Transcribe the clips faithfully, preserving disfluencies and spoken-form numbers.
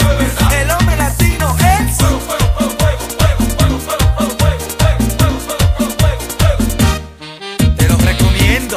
El hombre latino es fuego, fuego, fuego, fuego, fuego, fuego, fuego, fuego, fuego, fuego, fuego, fuego. Te lo recomiendo.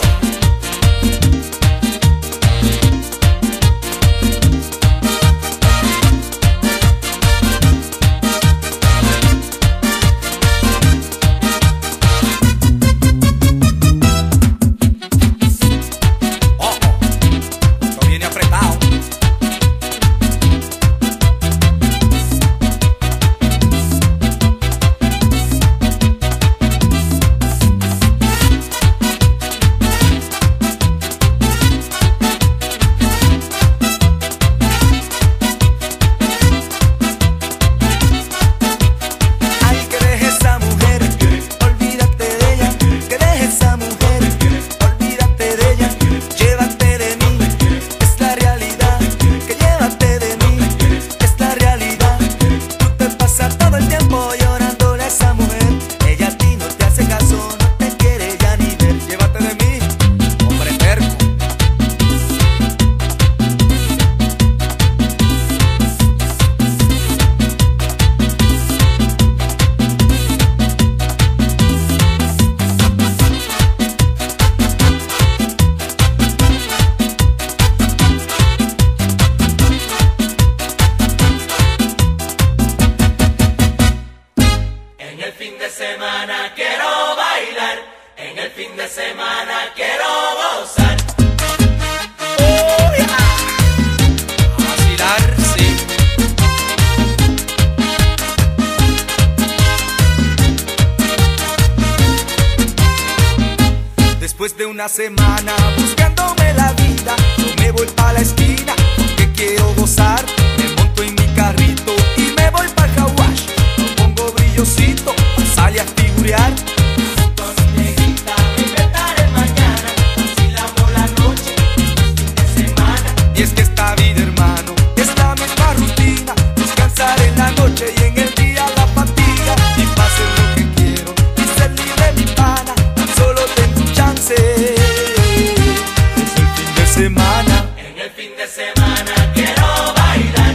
Quiero bailar, en el fin de semana quiero gozar. Oh, yeah. A vacilar, sí. Después de una semana buscándome la vida, yo me voy pa' la esquina porque quiero gozar. Me monto en mi carrito y me voy pa' el car wash. Me pongo brillosito pa' salir a figurear. Y es que esta vida, hermano, es la misma rutina. Descansar en la noche y en el día la fatiga. Y pa' hacer lo que quiero y ser libre, mi pana. Solo tengo un chance. Es el fin de semana. En el fin de semana quiero bailar.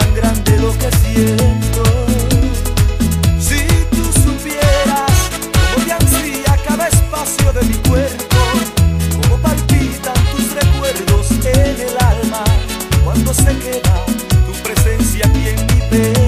tan grande lo que siento. Si tú supieras cómo te ansía cada espacio de mi cuerpo, cómo palpitan tus recuerdos en el alma cuando se queda tu presencia aquí en mi pecho.